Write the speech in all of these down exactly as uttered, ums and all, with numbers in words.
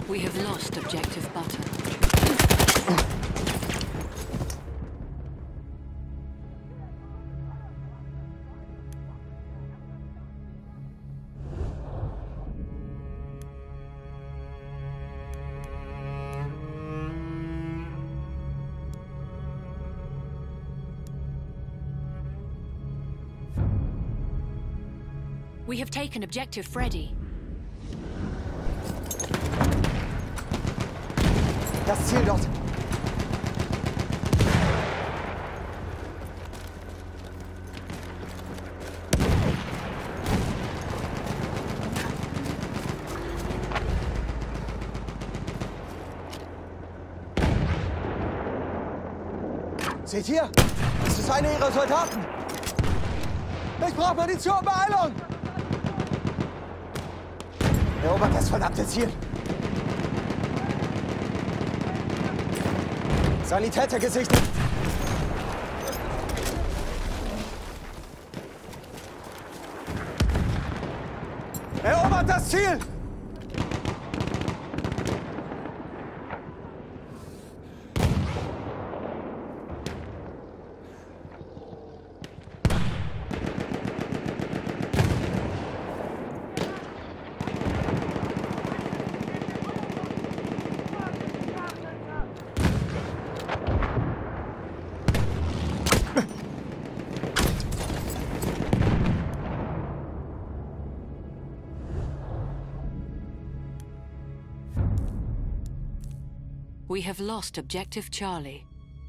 We have lost objective butter. We have taken objective Freddy. Das Ziel dort. Seht ihr? Das ist einer ihrer Soldaten. Ich brauche Munition, Beeilung! Erobert das verdammte Ziel. Sanitäter gesichtet. Erobert das Ziel! We have lost objective Charlie.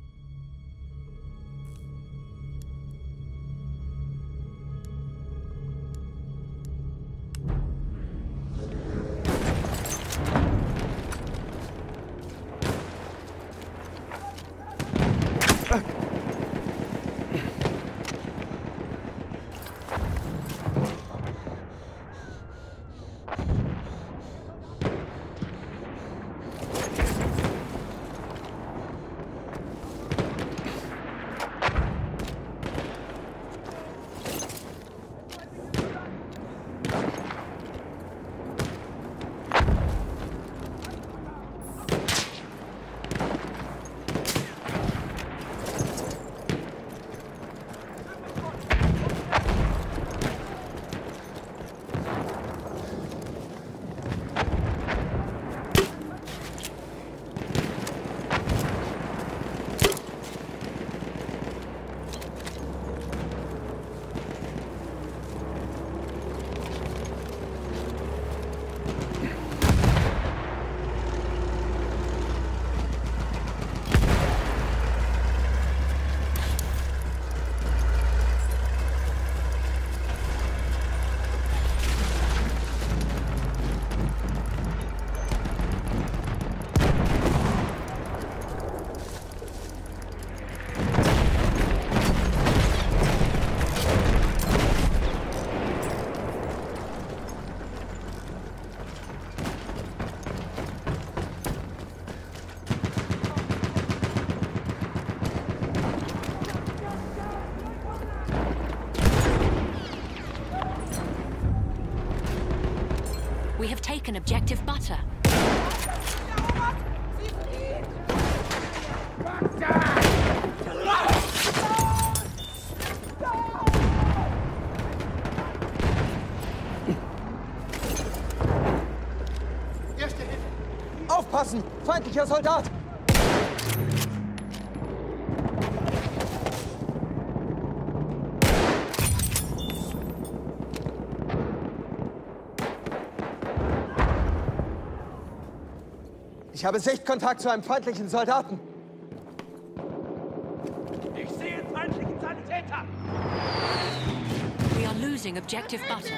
We have taken objective butter. Aufpassen! Feindlicher Soldat! Ich habe Sichtkontakt zu einem feindlichen Soldaten. Ich sehe einen feindlichen Sanitäter. We are losing objective butter.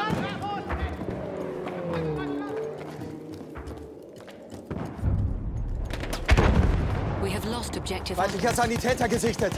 We have lost objective. Feindlicher Sanitäter gesichtet.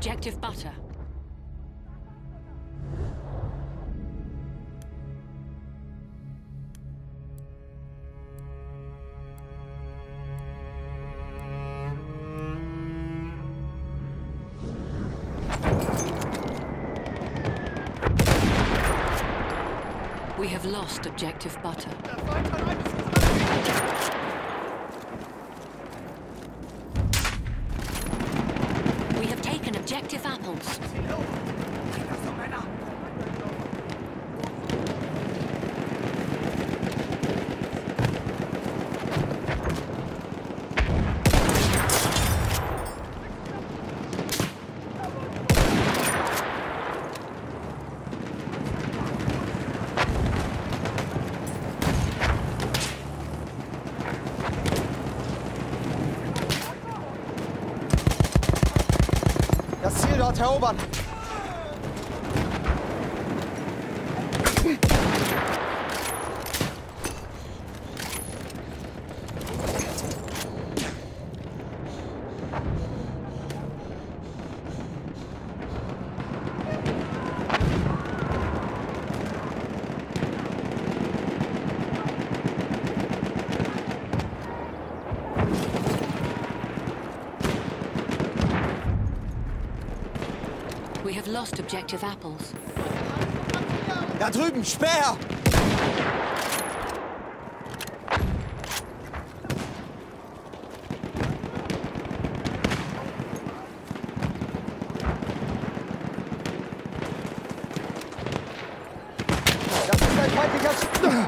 objective butter. We have lost objective butter. We have taken objective apples. Das Ziel dort erobern. We have lost objective apples. Da drüben, Speer! Das ist ein feindlicher Sch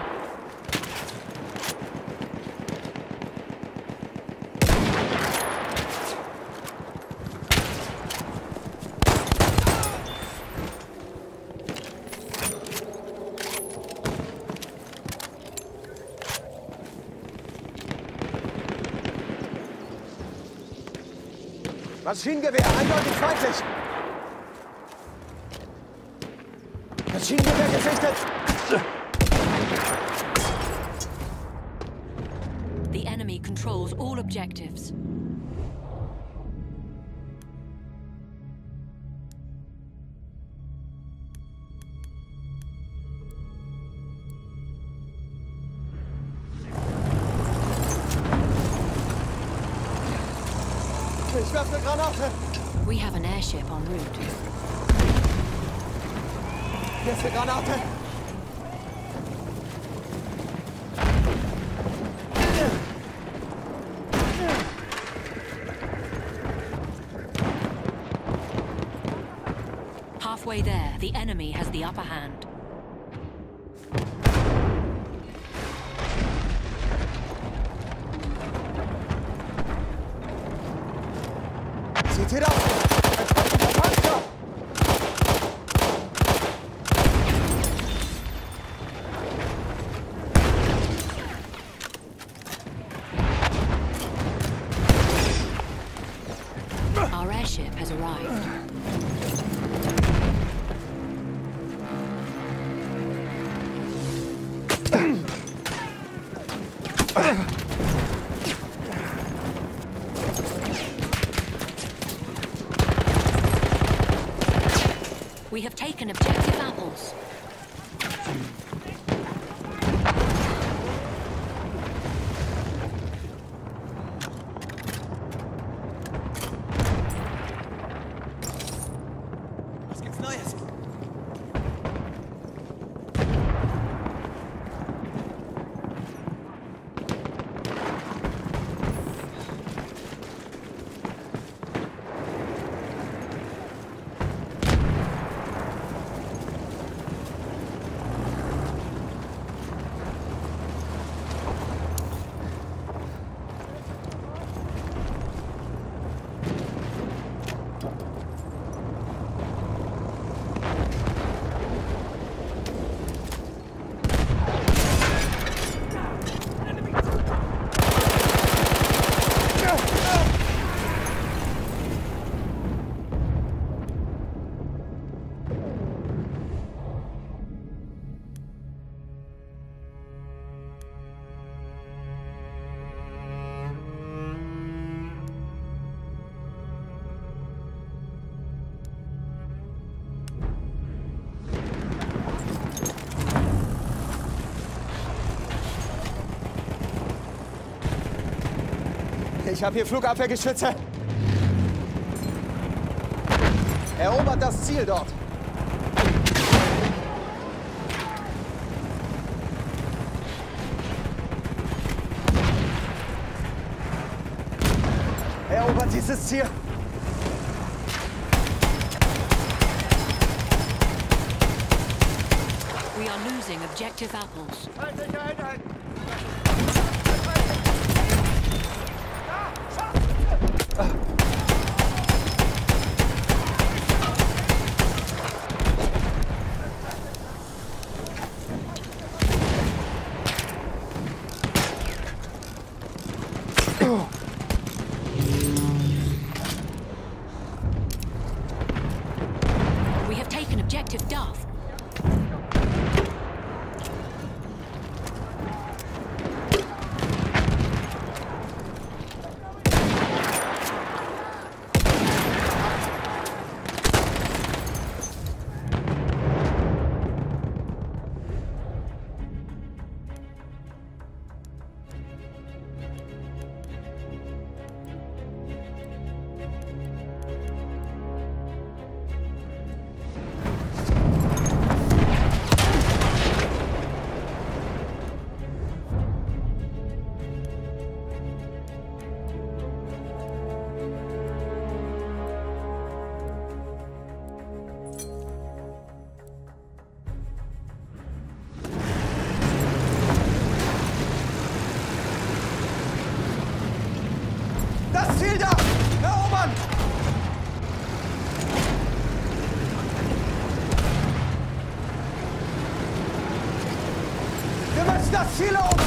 Maschinengewehr, eindeutig feindlich! Maschinengewehr gesichtet! The enemy controls all objectives. Ich werfe eine Granate! We have an airship en route. Hier ist eine Granate! Halfway there, the enemy has the upper hand. Seht ihr das? Ein feindlicher Panzer! Our airship has arrived. We have taken objective apples. Was gibt's Neues? Ich habe hier Flugabwehrgeschütze. Erobert das Ziel dort. Erobert dieses Ziel. We are losing objective apples. Feindliche Einheit! We have taken objective Duff. Das Ziel da! Erobern! Wir müssen das Ziel erobern!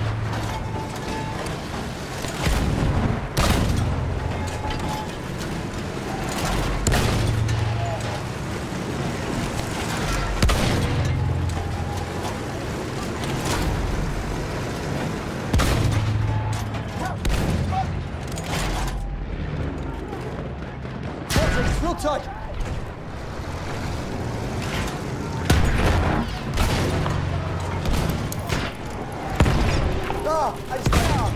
Flugzeug! Da! Ein Speer!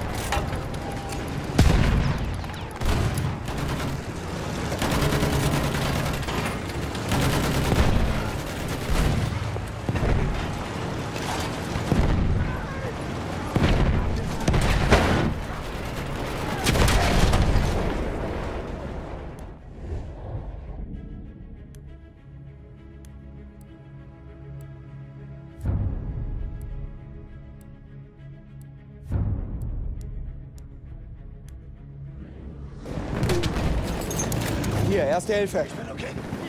Hier, erste Hilfe. Ich bin okay.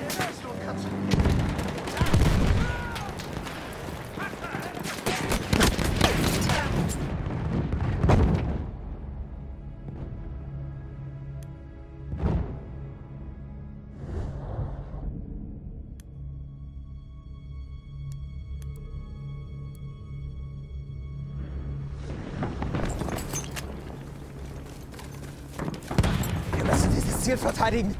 Wir müssen dieses Ziel verteidigen.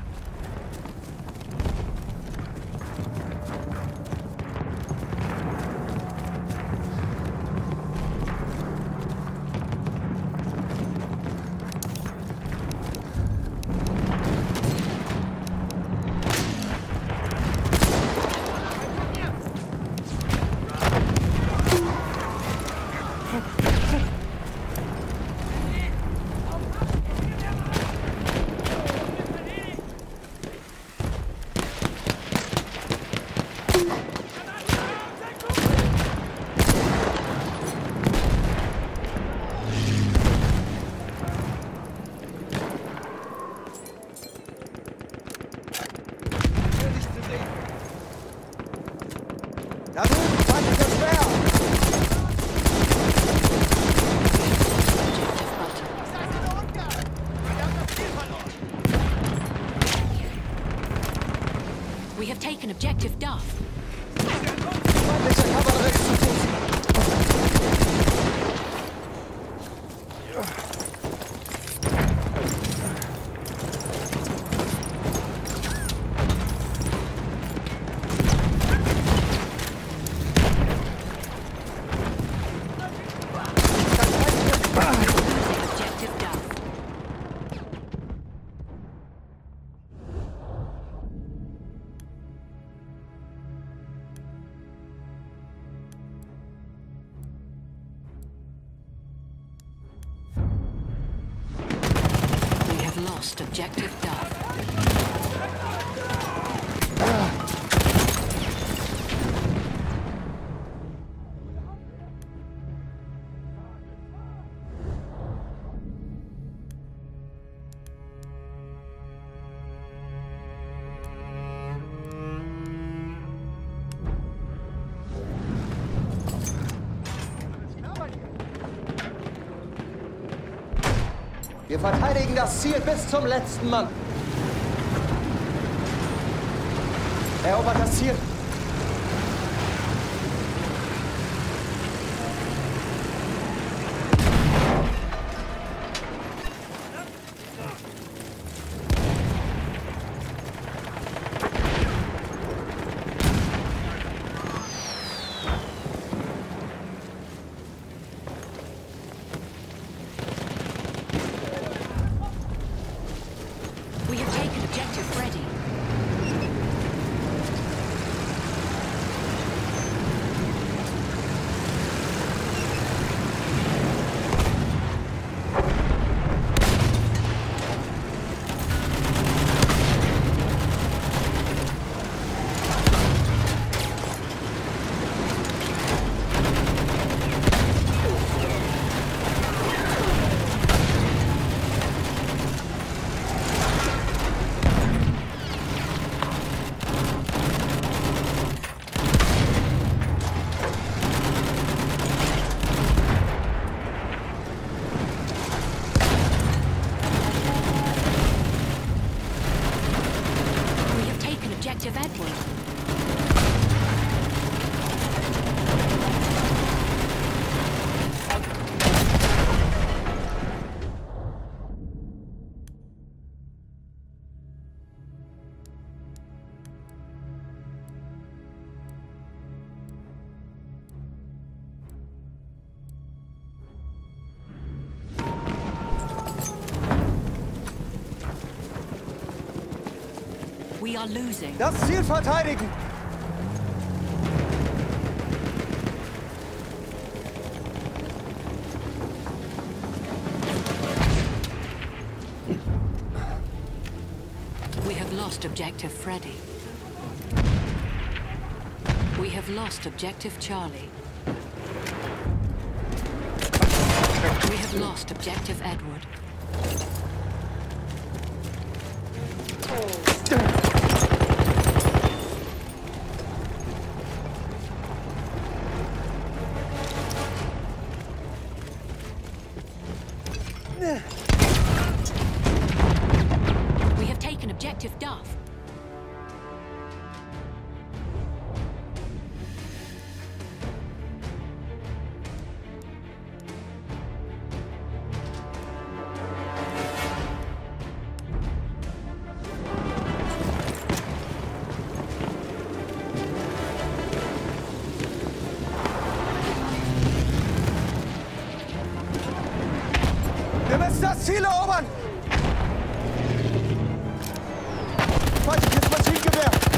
lost objective Duff. Wir verteidigen das Ziel bis zum letzten Mann. Erobert das Ziel. We have taken objective Freddy. Objective Edward. We are losing. Das Ziel verteidigen! We have lost objective Freddy. We have lost objective Charlie. We have lost objective Edward. We have taken objective Duff. Wir müssen das Ziel erobern! Feindliches Maschinengewehr!